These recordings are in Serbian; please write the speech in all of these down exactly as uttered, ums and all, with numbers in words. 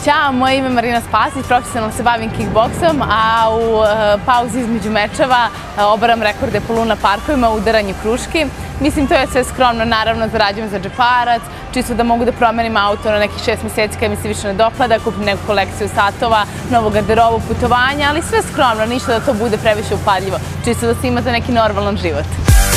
Ćao, moje ime je Marina Spasić, profesionalno se bavim kickboksom, a u pauzi između mečeva obaram rekorde po Luna parkovima u udaranju kruški. Mislim, to je sve skromno, naravno zarađujem za džeparac, čisto da mogu da promenim auto na nekih šest meseci kada mi se više ne dopada, kupim neku kolekciju satova, novu garderobu, putovanja, ali sve skromno, ništa da to bude previše upadljivo, čisto da se imate neki normalan život.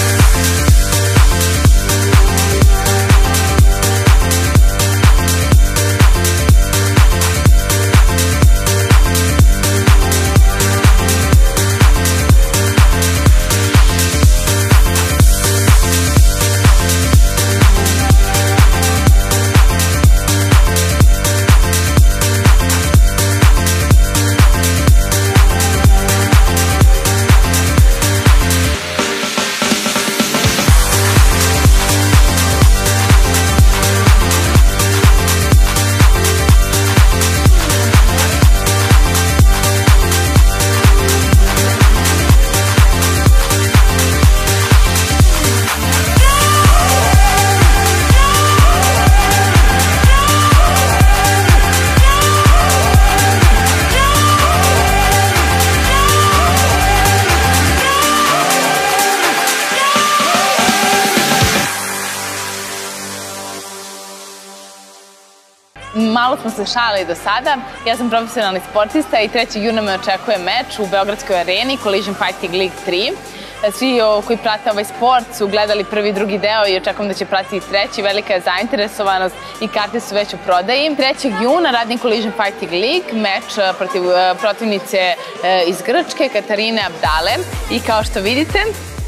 Malo smo se šalili do sada. Ja sam profesionalni sportista i trećeg juna me očekuje meč u Beogradskoj areni Collision Fighting League tri. Svi koji prate ovaj sport su gledali prvi i drugi deo i očekujem da će pratiti i treći. Velika je zainteresovanost i karte su već u prodaji. trećeg juna radim Collision Fighting League, meč protiv protivnice iz Grčke, Katarine Abdale. I kao što vidite,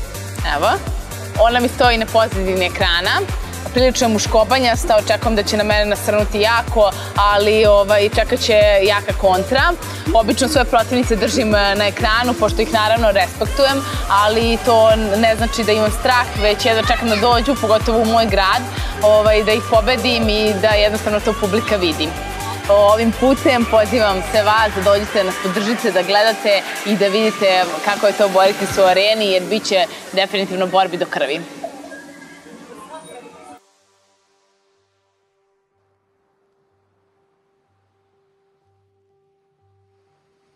evo, ona mi stoji na pozadini ekrana. Prilično je muškobanjasta, očekujem da će na mene nasrnuti jako, ali čekat će jaka kontra. Obično svoje protivnice držim na ekranu, pošto ih naravno respektujem, ali to ne znači da imam strah, već jedva čekam da dođu, pogotovo u moj grad, da ih pobedim i da jednostavno to publika vidi. Ovim putem pozivam sve vas da dođete, nas podržite, da gledate i da vidite kako je to boriti se u areni, jer bit će definitivno borbi do krvi.